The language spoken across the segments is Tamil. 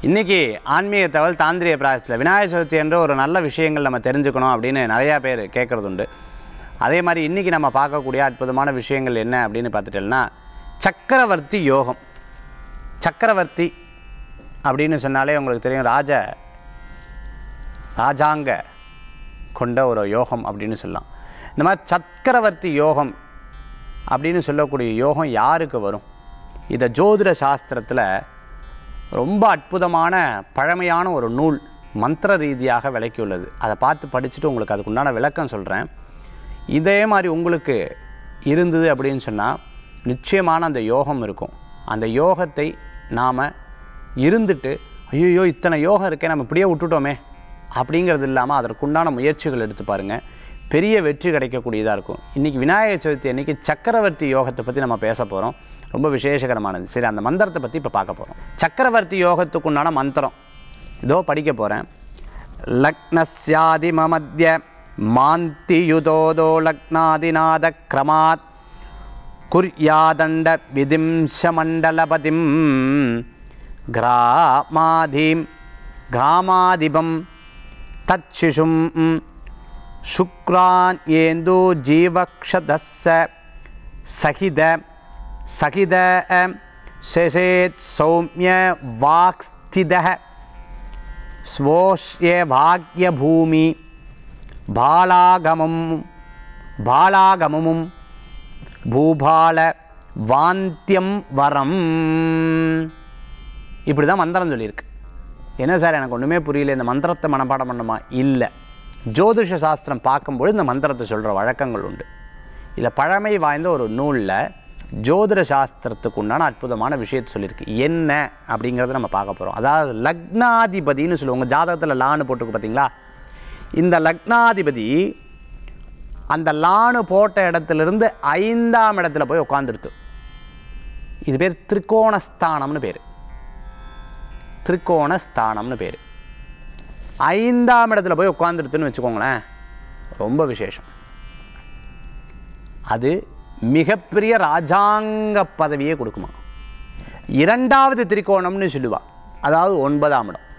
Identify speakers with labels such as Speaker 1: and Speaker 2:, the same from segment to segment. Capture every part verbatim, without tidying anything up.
Speaker 1: இன்றைக்கி ஆன்மீக தகவல் தாந்திரிய பிராயசத்தில் விநாயகர் சதுர்த்தி என்ற ஒரு நல்ல விஷயங்கள் நம்ம தெரிஞ்சுக்கணும் அப்படின்னு நிறையா பேர் கேட்குறது உண்டு. அதே மாதிரி இன்றைக்கி நம்ம பார்க்கக்கூடிய அற்புதமான விஷயங்கள் என்ன அப்படின்னு பார்த்துட்டோம்னா சக்கரவர்த்தி யோகம். சக்கரவர்த்தி அப்படின்னு சொன்னாலே உங்களுக்கு தெரியும், ராஜ ராஜாங்க கொண்ட ஒரு யோகம் அப்படின்னு சொல்லலாம். இந்த மாதிரி சக்கரவர்த்தி யோகம் அப்படின்னு சொல்லக்கூடிய யோகம் யாருக்கு வரும்? இதை ஜோதிட சாஸ்திரத்தில் ரொம்ப அற்புதமான பழமையான ஒரு நூல் மந்திர ரீதியாக விளக்கியுள்ளது. அதை பார்த்து படிச்சுட்டு உங்களுக்கு அதுக்குண்டான விளக்கம் சொல்கிறேன். இதே மாதிரி உங்களுக்கு இருந்தது அப்படின்னு சொன்னால் நிச்சயமான அந்த யோகம் இருக்கும். அந்த யோகத்தை நாம் இருந்துட்டு ஐயோ இத்தனை யோகம் இருக்கே நம்ம இப்படியே விட்டுட்டோமே அப்படிங்கிறது இல்லாமல் அதற்குண்டான முயற்சிகள் எடுத்து பாருங்கள், பெரிய வெற்றி கிடைக்கக்கூடியதாக இருக்கும். இன்றைக்கி விநாயகர் சதுர்த்தி அன்றைக்கி சக்கரவர்த்தி யோகத்தை பற்றி நம்ம பேச போகிறோம். ரொம்ப விசேஷகரமானது. சரி, அந்த மந்திரத்தை பற்றி இப்போ பார்க்க போகிறோம். சக்கரவர்த்தி யோகத்துக்குண்டான மந்திரம் இதோ படிக்க போகிறேன். லக்னஸ்யாதி மமத்ய மாந்தி யுதோதோ லக்னாதிநாத கிரமாத் குர்யாதண்ட விதிம்சமண்டலபதிம் கிராமாதீம் கிராமாதிபம் தச்சிஷும் சுக்ரான் ஏந்து ஜீவக்ஷதஸ்ஸ சகித சகித சேசேத் சௌமிய வாக்ஸ்தித ஸ்வோஷ்ய பாக்ய பூமி பாலாகமம் பாலாகமமும் பூபால வாந்தியம் வரம். இப்படி தான் மந்திரம் சொல்லியிருக்கு. என்ன சார் எனக்கு ஒன்றுமே புரியல, இந்த மந்திரத்தை மனப்பாடம் பண்ணுமா? இல்லை, ஜோதிஷ சாஸ்திரம் பார்க்கும்போது இந்த மந்திரத்தை சொல்கிற வழக்கங்கள் உண்டு. இதில் பழமை வாய்ந்த ஒரு நூலில் ஜோதிட சாஸ்திரத்துக்கு உண்டான அற்புதமான விஷயத்தை சொல்லியிருக்கு. என்ன அப்படிங்கிறத நம்ம பார்க்க போகிறோம். அதாவது லக்னாதிபதினு சொல்லுவோம். உங்கள் ஜாதகத்தில் லான்னு போட்டுருக்கு பார்த்தீங்களா? இந்த லக்னாதிபதி அந்த லானு போட்ட இடத்துலேருந்து ஐந்தாம் இடத்துல போய் உட்காந்துருத்து. இது பேர் திரிகோணஸ்தானம்னு பேர். திரிகோணஸ்தானம்னு பேர். ஐந்தாம் இடத்துல போய் உட்காந்துருத்துன்னு வச்சுக்கோங்களேன், ரொம்ப விசேஷம். அது மிகப்பெரிய ராஜாங்க பதவியே கொடுக்குமா. இரண்டாவது திரிகோணம்னு சொல்லுவா, அதாவது ஒன்பதாம் இடம்.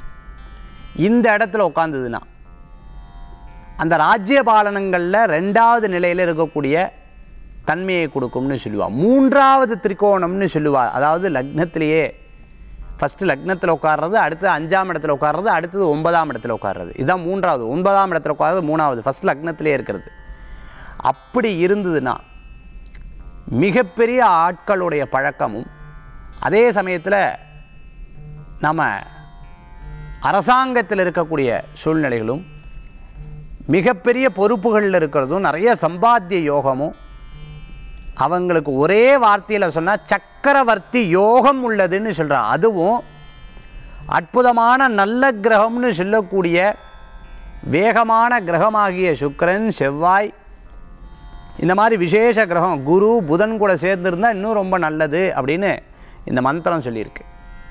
Speaker 1: இந்த இடத்துல உட்காந்துதுன்னா அந்த ராஜ்ய பாலனங்களில் ரெண்டாவது நிலையில் இருக்கக்கூடிய தன்மையை கொடுக்கும்னு சொல்லுவா. மூன்றாவது திரிகோணம்னு சொல்லுவா, அதாவது லக்னத்திலேயே ஃபஸ்ட்டு லக்னத்தில் உட்கார்றது, அடுத்து அஞ்சாம் இடத்துல உட்கார்றது, அடுத்தது ஒன்பதாம் இடத்துல உட்கார்றது. இதுதான் மூன்றாவது. ஒன்பதாம் இடத்துல உட்கார்றது மூணாவது, ஃபஸ்ட் லக்னத்திலே இருக்கிறது. அப்படி இருந்ததுன்னா மிகப்பெரிய ஆட்களுடைய பழக்கமும், அதே சமயத்தில் நம்ம அரசாங்கத்தில் இருக்கக்கூடிய சூழ்நிலைகளும், மிகப்பெரிய பொறுப்புகளில் இருக்கிறதும், நிறைய சம்பாத்திய யோகமும், அவங்களுக்கு ஒரே வார்த்தையில் சொன்னால் சக்கரவர்த்தி யோகம் உள்ளதுன்னு சொல்கிறான். அதுவும் அற்புதமான நல்ல கிரகம்னு சொல்லக்கூடிய வேகமான கிரகமாகிய சுக்கிரன், செவ்வாய், இந்த மாதிரி விசேஷ கிரகம் குரு, புதன் கூட சேர்ந்துருந்தால் இன்னும் ரொம்ப நல்லது அப்படின்னு இந்த மந்திரம் சொல்லியிருக்கு.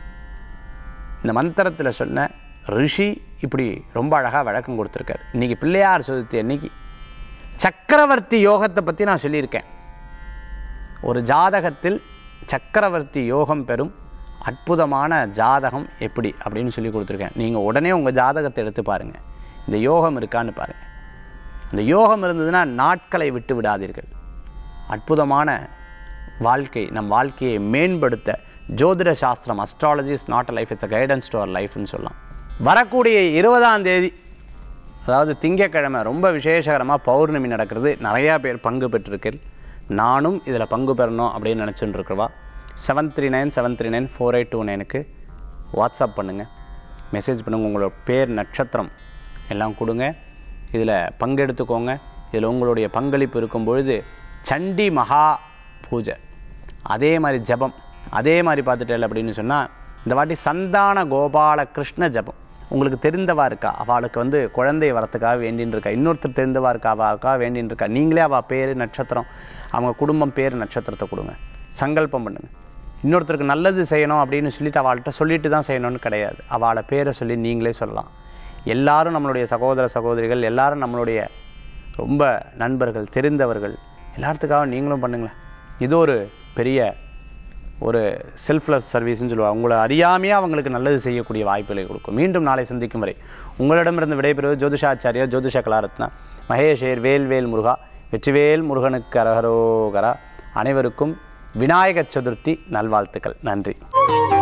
Speaker 1: இந்த மந்திரத்தில் சொன்ன ரிஷி இப்படி ரொம்ப அழகாக விளக்கம் கொடுத்துருக்காரு. இன்றைக்கி பிள்ளையார் சதுர்த்தி அன்னைக்கு சக்கரவர்த்தி யோகத்தை பற்றி நான் சொல்லியிருக்கேன். ஒரு ஜாதகத்தில் சக்கரவர்த்தி யோகம் பெறும் அற்புதமான ஜாதகம் எப்படி அப்படின்னு சொல்லி கொடுத்துருக்கேன். நீங்கள் உடனே உங்கள் ஜாதகத்தை எடுத்து பாருங்கள், இந்த யோகம் இருக்கான்னு பாருங்கள். இந்த யோகம் இருந்ததுன்னா நாட்களை விட்டு விடாதீர்கள். அற்புதமான வாழ்க்கை, நம் வாழ்க்கையை மேம்படுத்த ஜோதிட சாஸ்திரம், astrology is not a life, it's a guidance to our லைஃப்னு சொல்லலாம். வரக்கூடிய இருபதாம் தேதி, அதாவது திங்கக்கிழமை, ரொம்ப விசேஷகரமாக பௌர்ணமி நடக்கிறது. நிறையா பேர் பங்கு பெற்றிருக்கீர்கள். நானும் இதில் பங்கு பெறணும் அப்படின்னு நினச்சிட்டு இருக்கிறவா seven three nine seven three nine four eight two நைனுக்கு வாட்ஸ்அப் பண்ணுங்கள், மெசேஜ் பண்ணுங்கள், உங்களோட பேர் நட்சத்திரம் எல்லாம் கொடுங்க, இதில் பங்கெடுத்துக்கோங்க. இதில் உங்களுடைய பங்களிப்பு இருக்கும் பொழுது சண்டி மகா பூஜை, அதே மாதிரி ஜபம், அதே மாதிரி பார்த்துட்டேன் அப்படின்னு சொன்னால் இந்த வாட்டி சந்தான கோபால கிருஷ்ண ஜபம். உங்களுக்கு தெரிந்தவா இருக்கா, அவளுக்கு வந்து குழந்தை வரத்துக்காக வேண்டின்னு இருக்கா, இன்னொருத்தர் தெரிந்தவா இருக்கா, அவளுக்காக வேண்டின்னு இருக்கா, நீங்களே அவள் பேர் நட்சத்திரம், அவங்க குடும்பம் பேர் நட்சத்திரத்தை கொடுங்க, சங்கல்பம் பண்ணுங்கள். இன்னொருத்தருக்கு நல்லது செய்யணும் அப்படின்னு சொல்லிட்டு அவள்கிட்ட சொல்லிட்டு தான் செய்யணும்னு கிடையாது, அவளை பேரை சொல்லி நீங்களே சொல்லலாம். எல்லாரும் நம்மளுடைய சகோதர சகோதரிகள், எல்லாரும் நம்மளுடைய ரொம்ப நண்பர்கள், தெரிந்தவர்கள், எல்லாத்துக்காக நீங்களும் பண்ணுங்களேன். இது ஒரு பெரிய ஒரு செல்ஃப்லெஸ் சர்வீஸ்னு சொல்லுவாங்க. உங்களை அறியாமையாக அவங்களுக்கு நல்லது செய்யக்கூடிய வாய்ப்புகளை கொடுக்கும். மீண்டும் நாளை சந்திக்கும் வரை உங்களிடமிருந்து விடைபெறுவது ஜோதிஷாச்சாரியா ஜோதிஷ கலாரத்னா மகேஷ் ஐயர். வேல்வேல் முருகா, வெற்றிவேல் முருகனுக்கு அரகரோகரா. அனைவருக்கும் விநாயக சதுர்த்தி நல்வாழ்த்துக்கள். நன்றி.